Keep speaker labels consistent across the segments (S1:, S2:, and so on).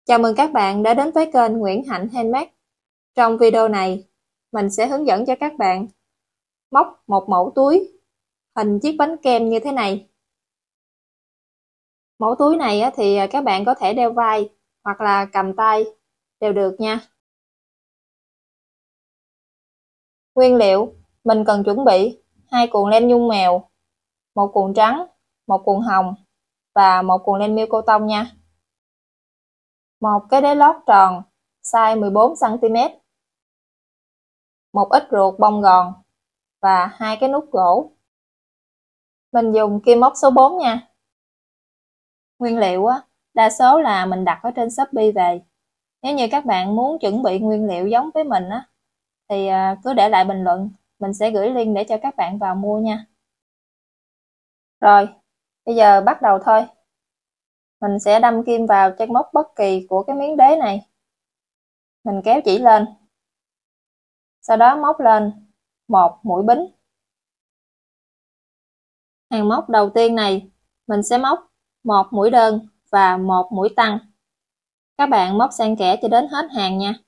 S1: Chào mừng các bạn đã đến với kênh Nguyễn Hạnh Handmade. Trong video này, mình sẽ hướng dẫn cho các bạn móc một mẫu túi hình chiếc bánh kem như thế này. Mẫu túi này thì các bạn có thể đeo vai hoặc là cầm tay đều được nha. Nguyên liệu mình cần chuẩn bị 2 cuộn len nhung mèo, 1 cuộn trắng, 1 cuộn hồng và 1 cuộn len miêu cô tông nha. Một cái đế lót tròn size 14 cm, một ít ruột bông gòn và 2 cái nút gỗ. Mình dùng kim móc số 4 nha. Nguyên liệu đa số là mình đặt ở trên Shopee về. Nếu như các bạn muốn chuẩn bị nguyên liệu giống với mình thì cứ để lại bình luận, mình sẽ gửi link để cho các bạn vào mua nha. Rồi, bây giờ bắt đầu thôi. Mình sẽ đâm kim vào chân móc bất kỳ của cái miếng đế này. Mình kéo chỉ lên. Sau đó móc lên một mũi bính. Hàng móc đầu tiên này mình sẽ móc một mũi đơn và một mũi tăng. Các bạn móc xen kẽ cho đến hết hàng nha.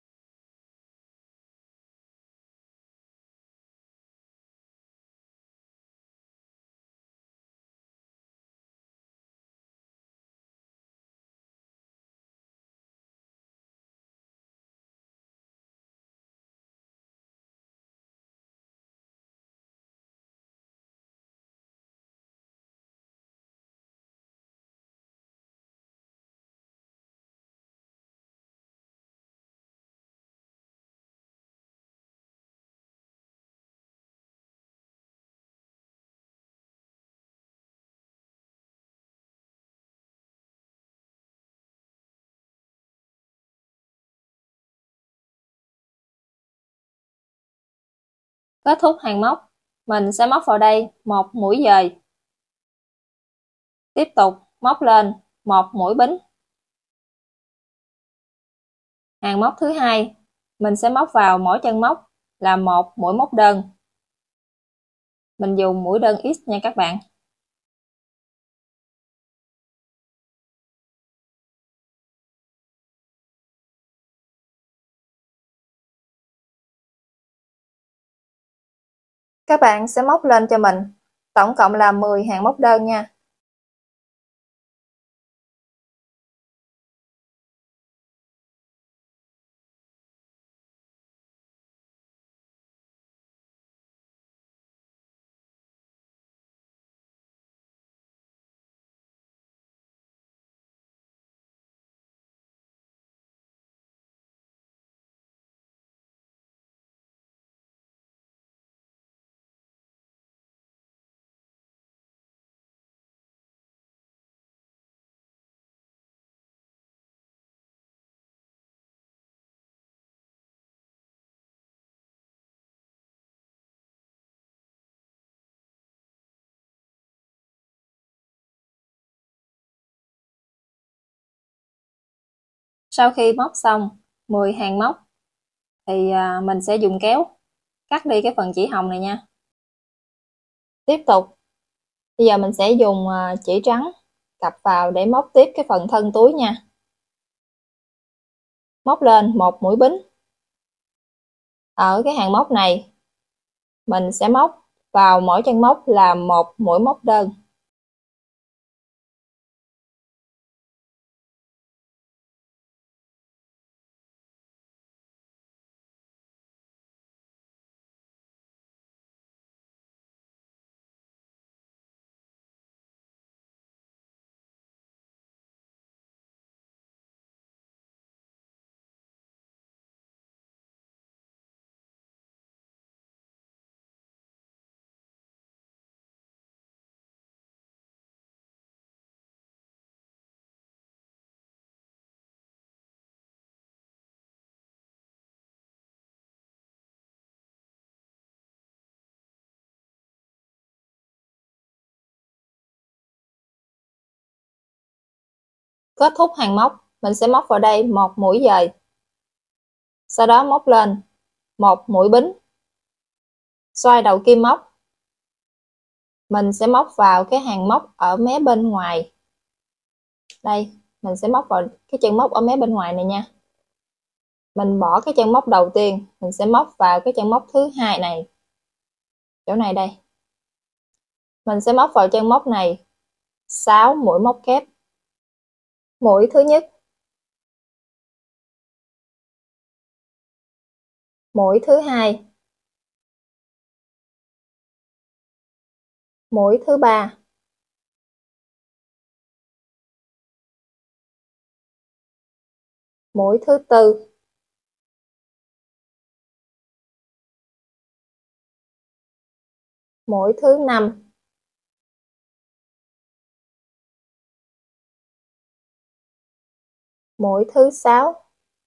S1: Kết thúc hàng móc, mình sẽ móc vào đây một mũi dời. Tiếp tục móc lên một mũi bính. Hàng móc thứ hai, mình sẽ móc vào mỗi chân móc là một mũi móc đơn. Mình dùng mũi đơn X nha các bạn. Các bạn sẽ móc lên cho mình tổng cộng là 10 hàng móc đơn nha. Sau khi móc xong 10 hàng móc thì mình sẽ dùng kéo cắt đi cái phần chỉ hồng này nha. Tiếp tục, bây giờ mình sẽ dùng chỉ trắng cặp vào để móc tiếp cái phần thân túi nha. Móc lên một mũi bính. Ở cái hàng móc này mình sẽ móc vào mỗi chân móc là một mũi móc đơn. Kết thúc hàng móc, mình sẽ móc vào đây một mũi dời. Sau đó móc lên một mũi bính. Xoay đầu kim móc. Mình sẽ móc vào cái hàng móc ở mé bên ngoài. Đây, mình sẽ móc vào cái chân móc ở mé bên ngoài này nha. Mình bỏ cái chân móc đầu tiên, mình sẽ móc vào cái chân móc thứ hai này, chỗ này đây. Mình sẽ móc vào chân móc này 6 mũi móc kép. Mũi thứ nhất, mũi thứ hai, mũi thứ ba, mũi thứ tư, mũi thứ năm, mũi thứ sáu,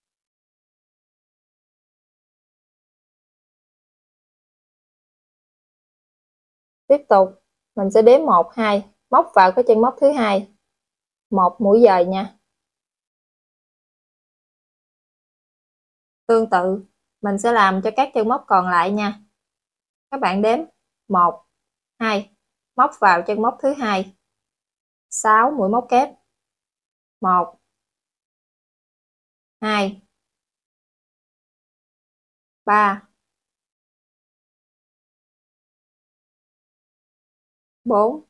S1: tiếp tục mình sẽ đếm 1 2, móc vào cái chân móc thứ hai, một mũi dời nha. Tương tự mình sẽ làm cho các chân móc còn lại nha. Các bạn đếm 1 2, móc vào chân móc thứ hai, 6 mũi móc kép. 1 2 3 4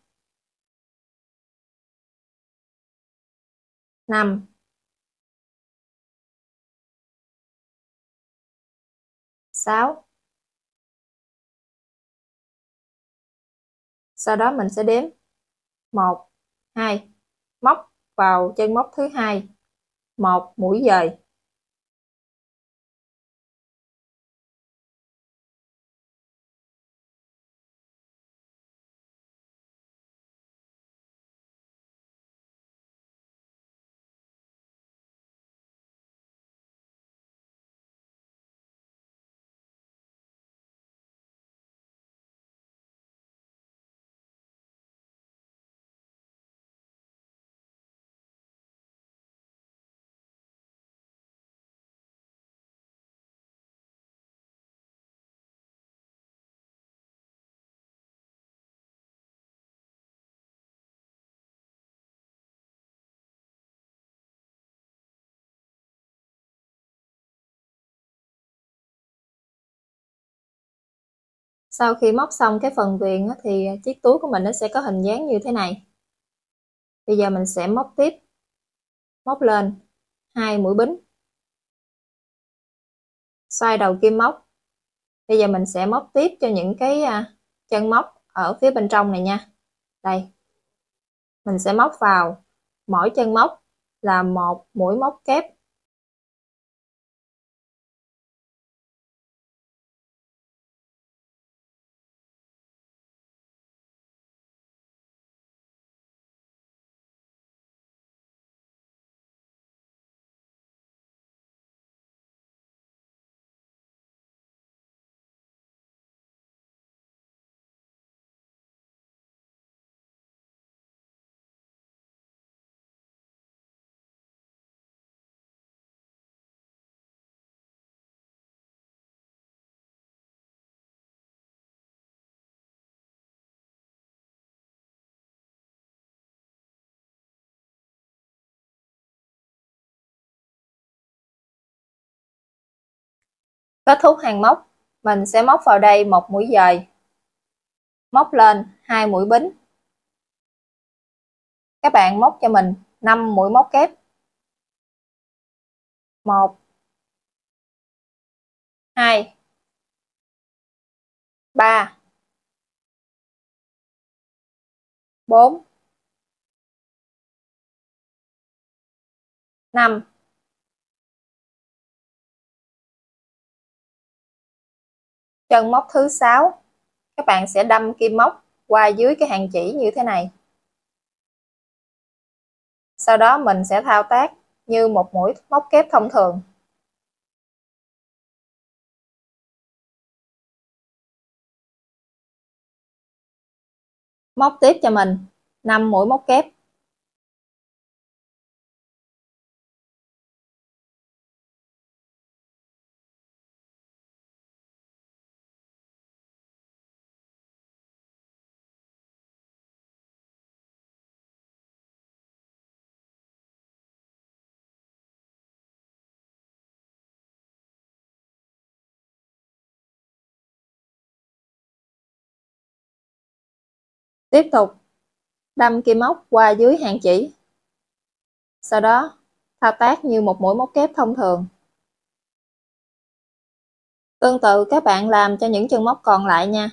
S1: 5 6. Sau đó mình sẽ đếm 1 2, móc vào chân móc thứ hai, một mũi dời. Sau khi móc xong cái phần viền thì chiếc túi của mình nó sẽ có hình dáng như thế này. Bây giờ mình sẽ móc tiếp, móc lên 2 mũi bính, xoay đầu kim móc. Bây giờ mình sẽ móc tiếp cho những cái chân móc ở phía bên trong này nha. Đây, mình sẽ móc vào mỗi chân móc là một mũi móc kép. Kết thúc hàng móc, mình sẽ móc vào đây một mũi dời, móc lên 2 mũi bính. Các bạn móc cho mình 5 mũi móc kép. 1 2 3 4 5 chân móc thứ 6, các bạn sẽ đâm kim móc qua dưới cái hàng chỉ như thế này. Sau đó mình sẽ thao tác như một mũi móc kép thông thường. Móc tiếp cho mình 5 mũi móc kép. Tiếp tục đâm kim móc qua dưới hàng chỉ. Sau đó thao tác như một mũi móc kép thông thường. Tương tự các bạn làm cho những chân móc còn lại nha.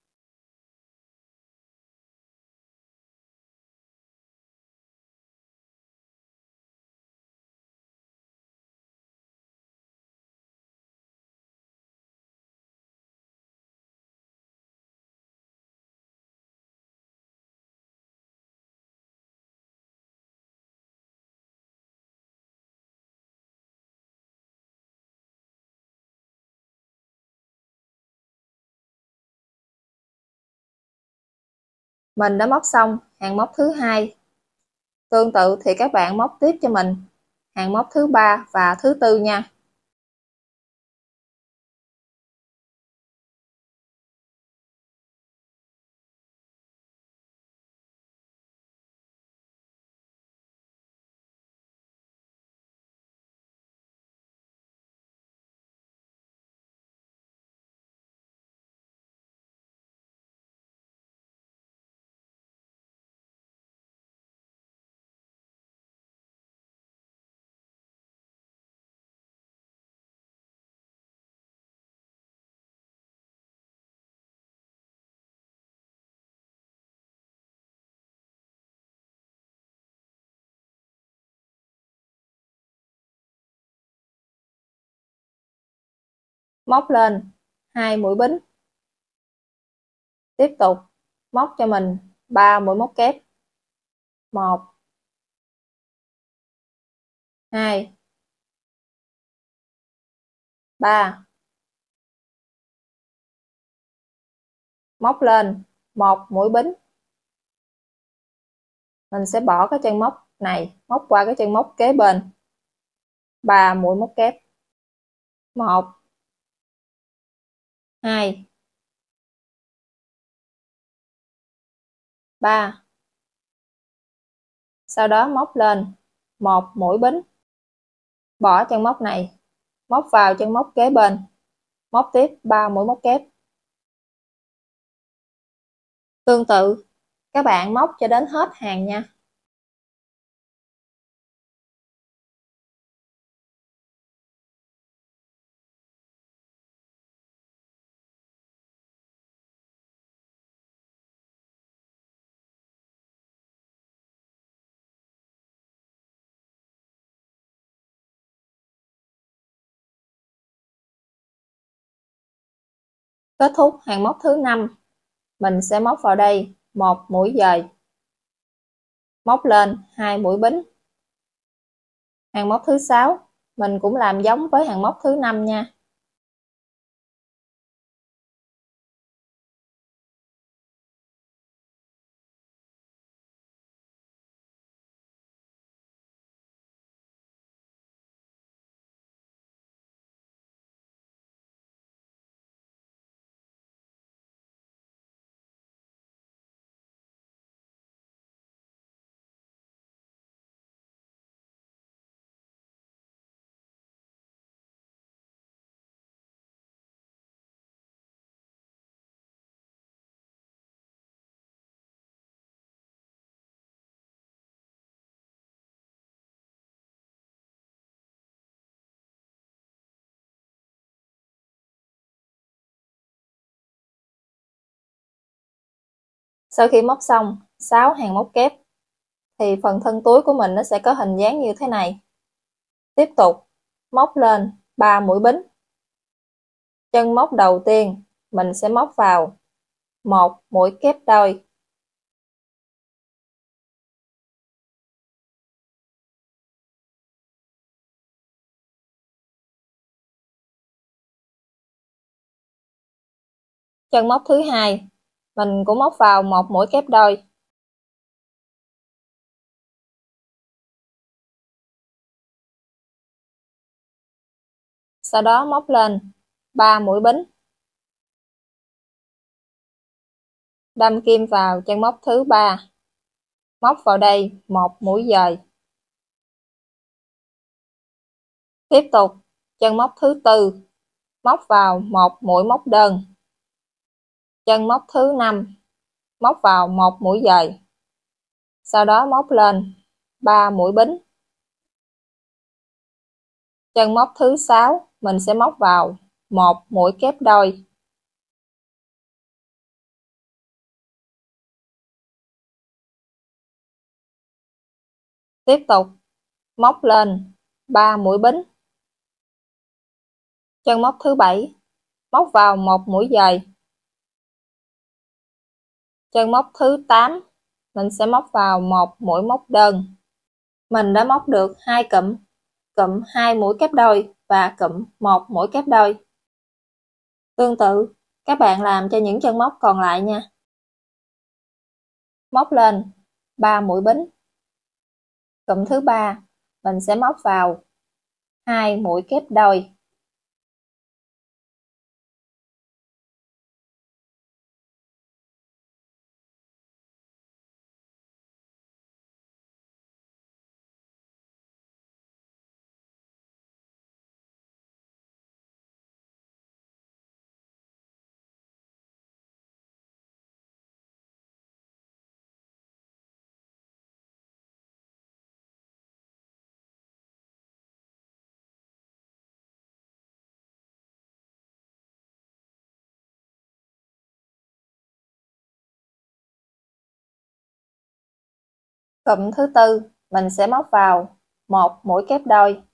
S1: Mình đã móc xong hàng móc thứ hai. Tương tự thì các bạn móc tiếp cho mình hàng móc thứ ba và thứ tư nha. Móc lên 2 mũi bính. Tiếp tục móc cho mình 3 mũi móc kép. 1 2 3. Móc lên 1 mũi bính. Mình sẽ bỏ cái chân móc này móc qua cái chân móc kế bên. 3 mũi móc kép. 1 2 3. Sau đó móc lên 1 mũi bính. Bỏ chân móc này, móc vào chân móc kế bên. Móc tiếp 3 mũi móc kép. Tương tự, các bạn móc cho đến hết hàng nha. Kết thúc hàng móc thứ 5, mình sẽ móc vào đây 1 mũi dời. Móc lên 2 mũi bính. Hàng móc thứ 6, mình cũng làm giống với hàng móc thứ 5 nha. Sau khi móc xong 6 hàng móc kép thì phần thân túi của mình nó sẽ có hình dáng như thế này. Tiếp tục móc lên 3 mũi bính. Chân móc đầu tiên mình sẽ móc vào 1 mũi kép đôi. Chân móc thứ hai mình cũng móc vào 1 mũi kép đôi. Sau đó móc lên 3 mũi bính. Đâm kim vào chân móc thứ 3. Móc vào đây 1 mũi dời. Tiếp tục chân móc thứ tư, móc vào 1 mũi móc đơn. Chân móc thứ 5, móc vào một mũi dời. Sau đó móc lên 3 mũi bính. Chân móc thứ 6 mình sẽ móc vào một mũi kép đôi. Tiếp tục móc lên 3 mũi bính. Chân móc thứ 7 móc vào một mũi dời. Chân móc thứ 8 mình sẽ móc vào một mũi móc đơn. Mình đã móc được 2 cụm, cụm 2 mũi kép đôi và cụm 1 mũi kép đôi. Tương tự, các bạn làm cho những chân móc còn lại nha. Móc lên 3 mũi bính. Cụm thứ 3 mình sẽ móc vào 2 mũi kép đôi. Cụm thứ 4 mình sẽ móc vào một mũi kép đôi.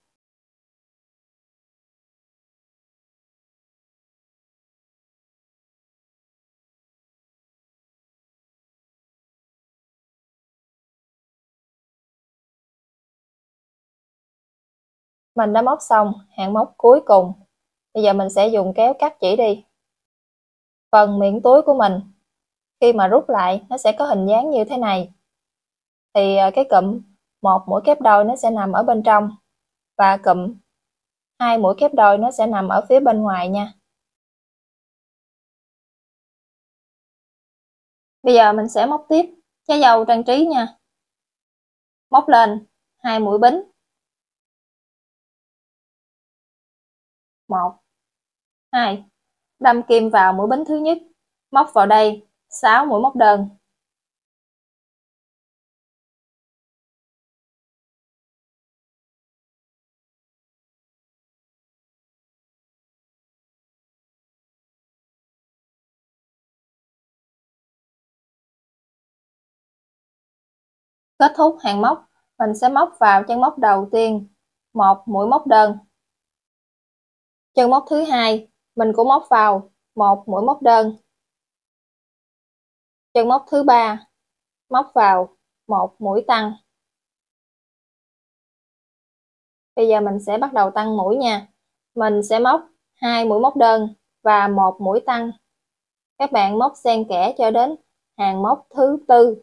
S1: Mình đã móc xong hàng móc cuối cùng. Bây giờ mình sẽ dùng kéo cắt chỉ đi. Phần miệng túi của mình khi mà rút lại nó sẽ có hình dáng như thế này. Thì cái cụm một mũi kép đôi nó sẽ nằm ở bên trong và cụm 2 mũi kép đôi nó sẽ nằm ở phía bên ngoài nha. Bây giờ mình sẽ móc tiếp trái dâu trang trí nha. Móc lên 2 mũi bính. 1 2. Đâm kim vào mũi bính thứ nhất, móc vào đây 6 mũi móc đơn. Kết thúc hàng móc, mình sẽ móc vào chân móc đầu tiên một mũi móc đơn. Chân móc thứ hai mình cũng móc vào một mũi móc đơn. Chân móc thứ ba móc vào một mũi tăng. Bây giờ mình sẽ bắt đầu tăng mũi nha. Mình sẽ móc 2 mũi móc đơn và một mũi tăng. Các bạn móc xen kẽ cho đến hàng móc thứ tư.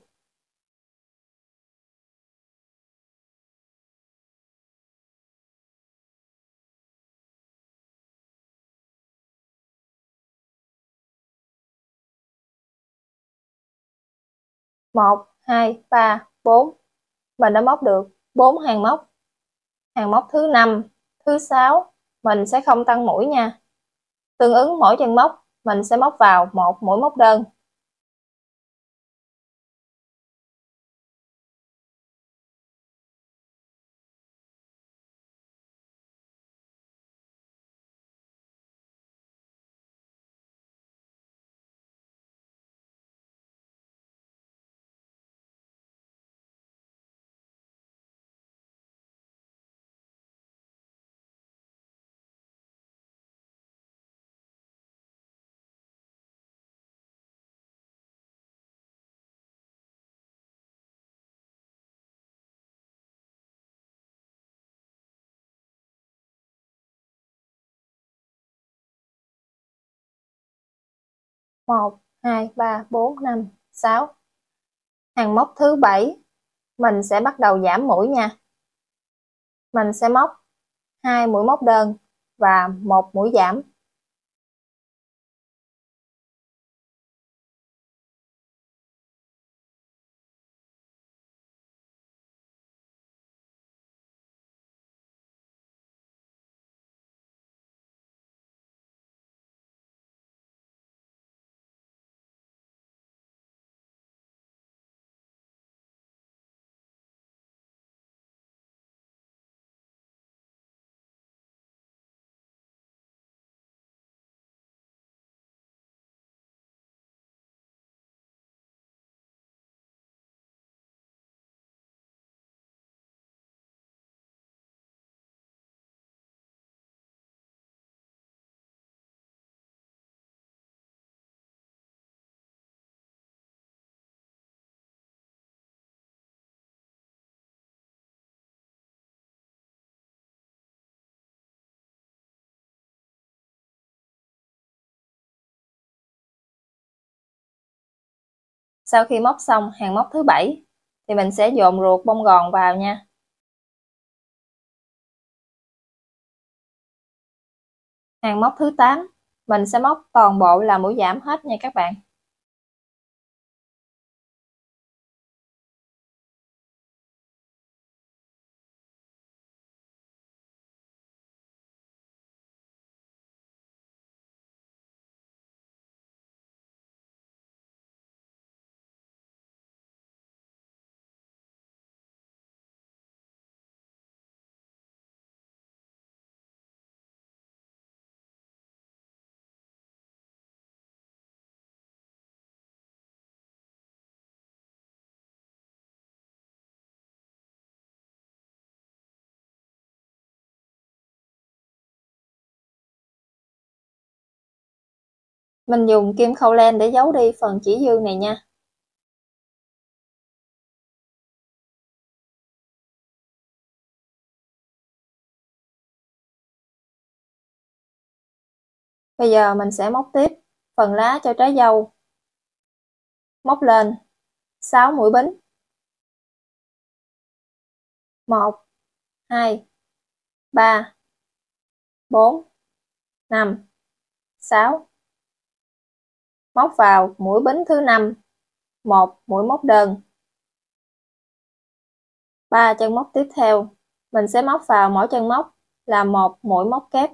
S1: Một, hai, ba, bốn. Mình đã móc được 4 hàng móc. Hàng móc thứ 5, thứ 6 mình sẽ không tăng mũi nha. Tương ứng mỗi chân móc mình sẽ móc vào một mũi móc đơn. Một, hai, ba, bốn, năm, 6. Hàng móc thứ 7 mình sẽ bắt đầu giảm mũi nha. Mình sẽ móc 2 mũi móc đơn và một mũi giảm. Sau khi móc xong hàng móc thứ 7 thì mình sẽ dồn ruột bông gòn vào nha. Hàng móc thứ 8 mình sẽ móc toàn bộ là mũi giảm hết nha các bạn. Mình dùng kim khâu len để giấu đi phần chỉ dư này nha. Bây giờ mình sẽ móc tiếp phần lá cho trái dâu. Móc lên 6 mũi bính. 1 2 3 4 5 6. Móc vào mũi bính thứ 5, 1 mũi móc đơn. 3 chân móc tiếp theo, mình sẽ móc vào mỗi chân móc là 1 mũi móc kép.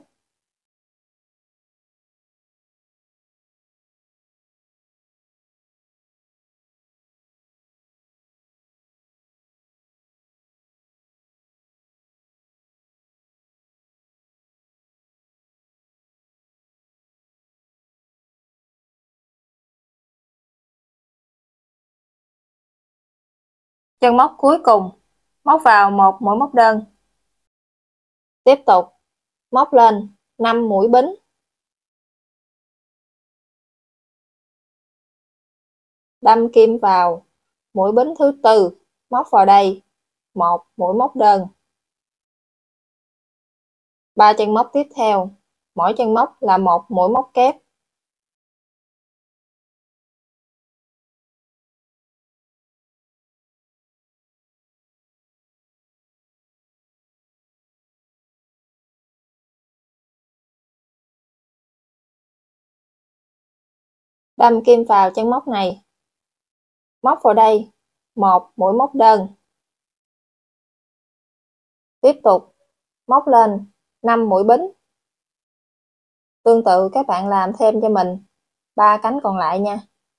S1: Chân móc cuối cùng, móc vào 1 mũi móc đơn. Tiếp tục móc lên 5 mũi bính. Đâm kim vào mũi bính thứ tư, móc vào đây 1 mũi móc đơn. 3 chân móc tiếp theo, mỗi chân móc là 1 mũi móc kép. Đâm kim vào chân móc này, móc vào đây 1 mũi móc đơn. Tiếp tục móc lên 5 mũi bính. Tương tự các bạn làm thêm cho mình 3 cánh còn lại nha.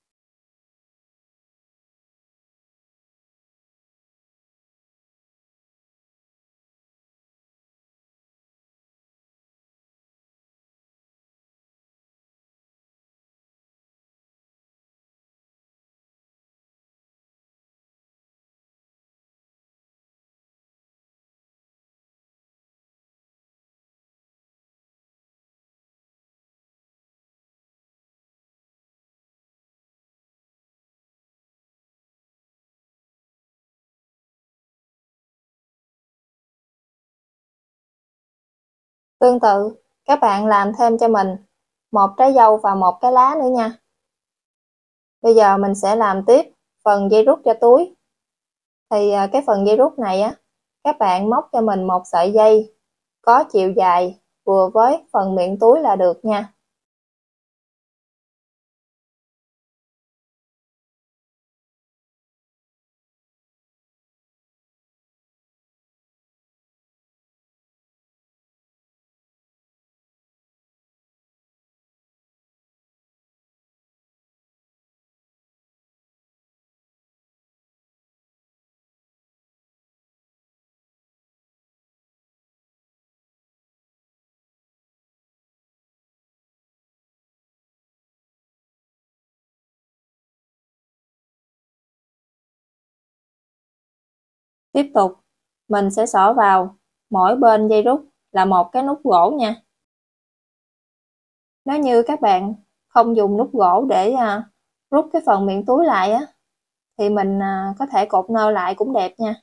S1: Tương tự các bạn làm thêm cho mình một trái dâu và một cái lá nữa nha. Bây giờ mình sẽ làm tiếp phần dây rút cho túi. Thì cái phần dây rút này á, các bạn móc cho mình một sợi dây có chiều dài vừa với phần miệng túi là được nha. Tiếp tục mình sẽ xỏ vào mỗi bên dây rút là một cái nút gỗ nha. Nếu như các bạn không dùng nút gỗ để rút cái phần miệng túi lại á, thì mình có thể cột nơ lại cũng đẹp nha.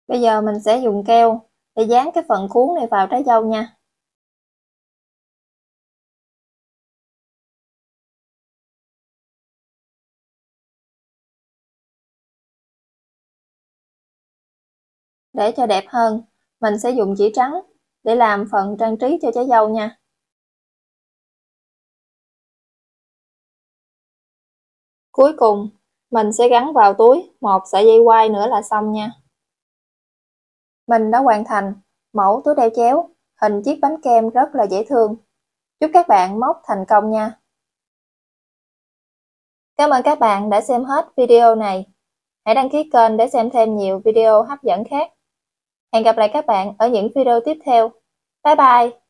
S1: Bây giờ mình sẽ dùng keo để dán cái phần cuốn này vào trái dâu nha. Để cho đẹp hơn, mình sẽ dùng chỉ trắng để làm phần trang trí cho trái dâu nha. Cuối cùng, mình sẽ gắn vào túi một sợi dây quai nữa là xong nha. Mình đã hoàn thành mẫu túi đeo chéo, hình chiếc bánh kem rất là dễ thương. Chúc các bạn móc thành công nha. Cảm ơn các bạn đã xem hết video này. Hãy đăng ký kênh để xem thêm nhiều video hấp dẫn khác. Hẹn gặp lại các bạn ở những video tiếp theo. Bye bye!